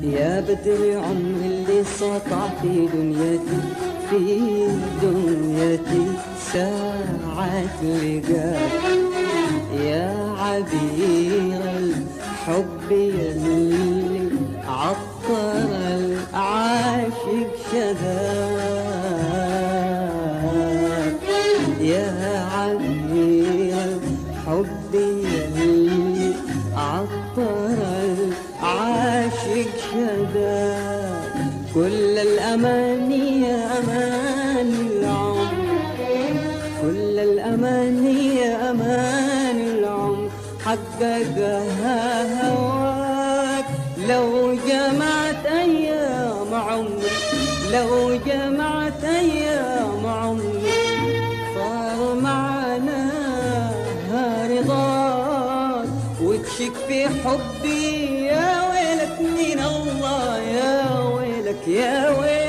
يا بدر عمري اللي سطع في دنيتي، في دنيتي ساعة لقاك. يا عبير الحب يلي عطر العاشق شذاك. يا عبير الحب يلي عطر العاشق شذاك. كل الأماني يا أمان العمر، كل الأماني يا أمان العمر حققها هواك. لو جمعت أيام عمري، لو جمعت أيام عمري صار معناها رضاك. وتشك في حبي يا ويلك من الله، يا ويلك يا ويلك.